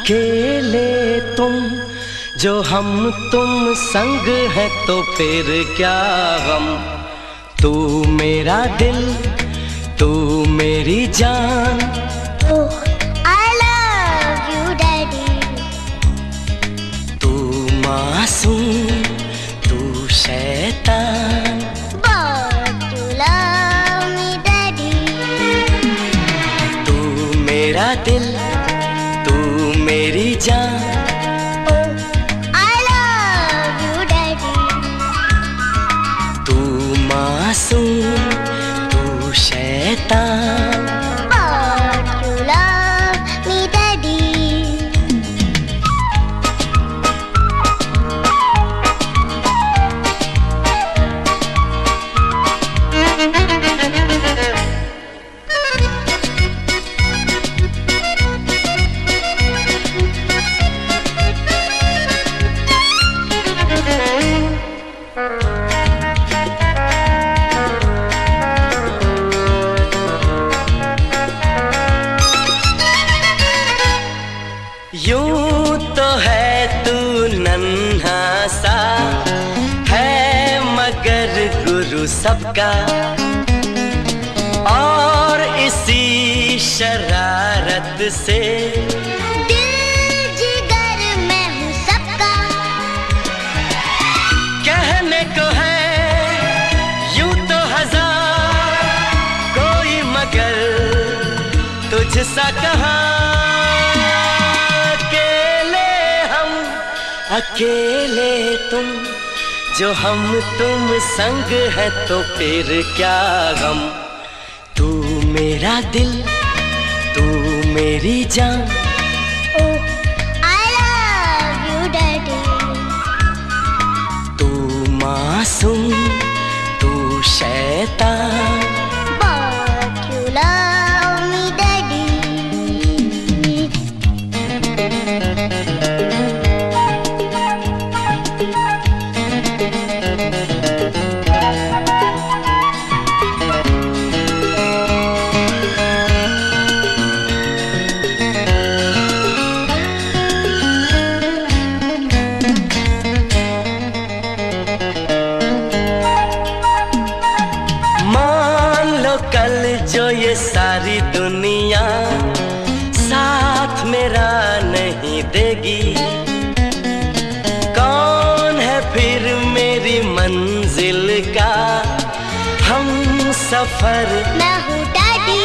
अकेले तुम जो हम तुम संग है तो फिर क्या गम। तू मेरा दिल तू मेरी जान। Oh, I love you, Daddy. तू मासूम तू शैतान। But you love me, Daddy. तू मेरा दिल तू मेरी जान। Oh, I love you, Daddy. तू मासूम तू शैतान। But you love me, Daddy. यूं तो है तू नन्हा सा है मगर गुरु सबका, और इसी शरारत से दिल जिगर मैं हूँ सबका। कहने को है यूं तो हजार कोई मगर तुझसा कहाँ। अकेले तुम जो हम तुम संग है तो फिर क्या गम। तू मेरा दिल तू मेरी जान। Oh, I love you, Daddy. तू मासूम तू शैतान। But you love me, Daddy. कल जो ये सारी दुनिया साथ मेरा नहीं देगी, कौन है फिर मेरी मंजिल का हम सफर। मैं हूँ डैडी।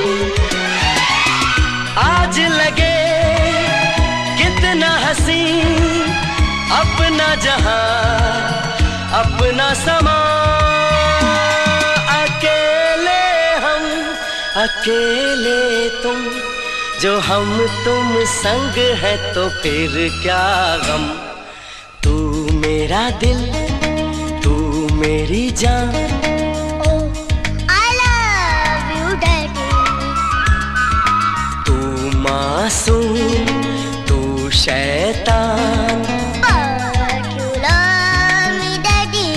आज लगे कितना हसी अपना जहां अपना समा। अकेले तुम जो हम तुम संग है तो फिर क्या गम। तू मेरा दिल तू मेरी जान। Oh, I love you, Daddy. तू मासूम तू शैतान। But you love me, Daddy.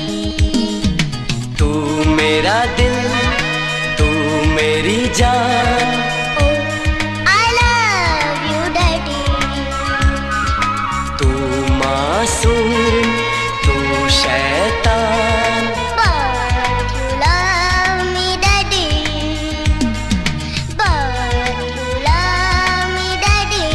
तू मेरा दिल तू मेरी जान। Oh, I love you, Daddy. तू मासूम तू शैतान। But you love me, Daddy. But you love me, Daddy.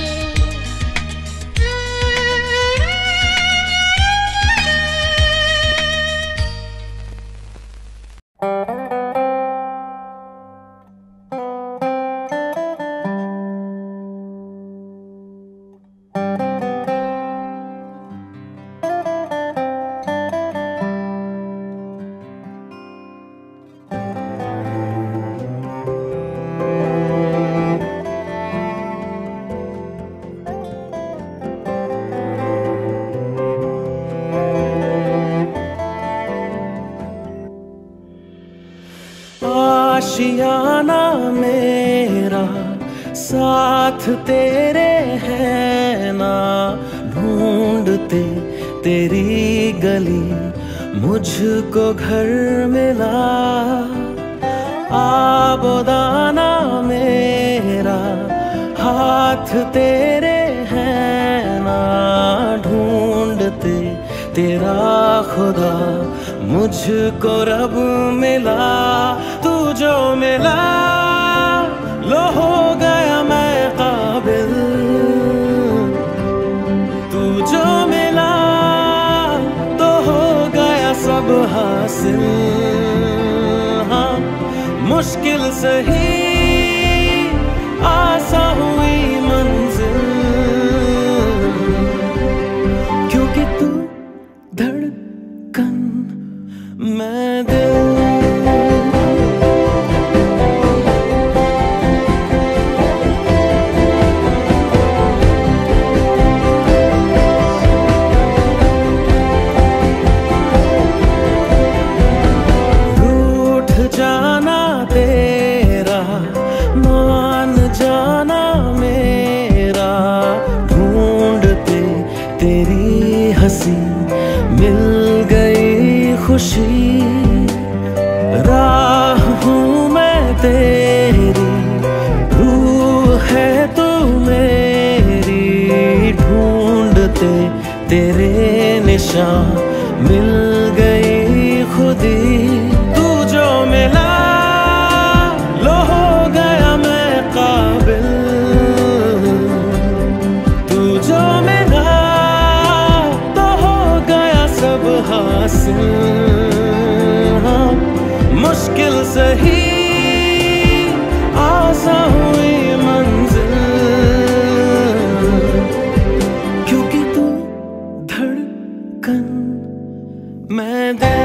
आशियाना मेरा साथ तेरे है ना, ढूंढते तेरी गली मुझको घर मिला। आबोदाना मेरा हाथ तेरे तेरा खुदा मुझको रब मिला। तू जो मिला लो हो गया मैं काबिल। तू जो मिला तो हो गया सब हासिल। हाँ मुश्किल सही आसा हुई मंजिल, क्योंकि तू धड़कन मैं दिल। रूठ जाना तेरा मान जाना मेरा, ढूंढते तेरी हंसी मिल गई खुशी। राह हूँ मैं तेरी, रूह है तू मेरी, ढूंढते तेरे निशान मिल गई खुदी। तू जो मिला लो हो गया मैं काबिल। तू जो मिला तो हो गया सब हासिल। हाँ मुश्किल सही आसा हुई मंजिल, क्योंकि तू धड़कन मैं दिल।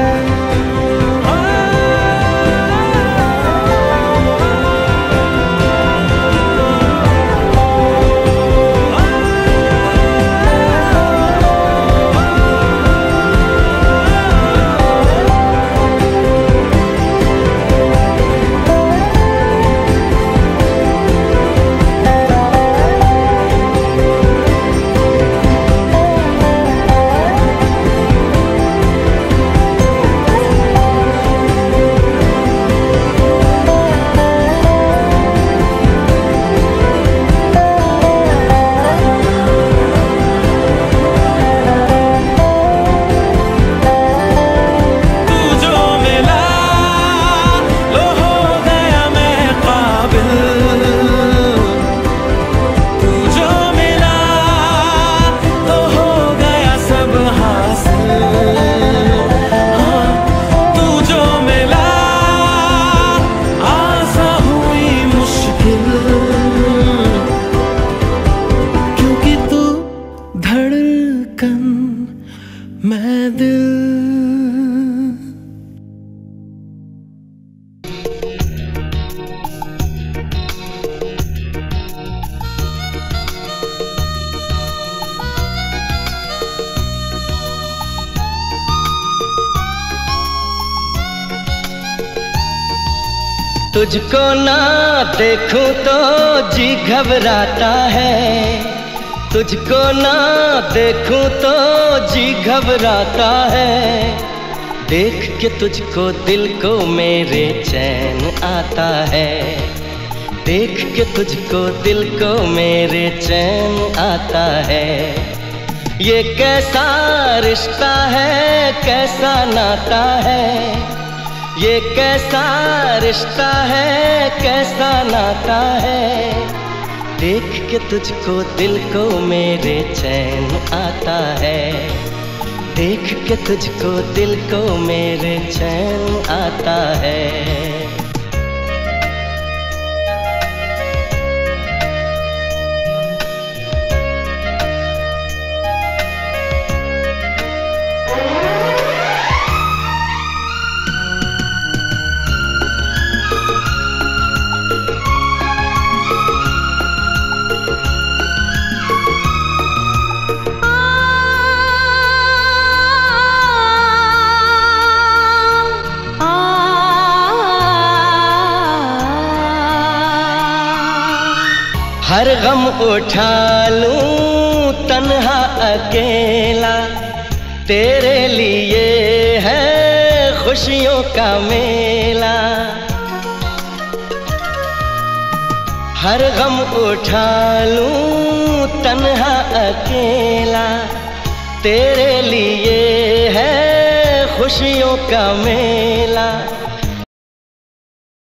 मैं दिल। तुझको ना देखूं तो जी घबराता है, तुझको ना देखूं तो जी घबराता है। देख के तुझको दिल को मेरे चैन आता है, देख के तुझको दिल को मेरे चैन आता है। ये कैसा रिश्ता है, कैसा नाता है, ये कैसा रिश्ता है, कैसा नाता है। देख के तुझको दिल को मेरे चैन आता है, देख के तुझको दिल को मेरे चैन आता है। हर गम उठा लूं तन्हा अकेला, तेरे लिए है खुशियों का मेला। हर गम उठा लूं तन्हा अकेला, तेरे लिए का मेला।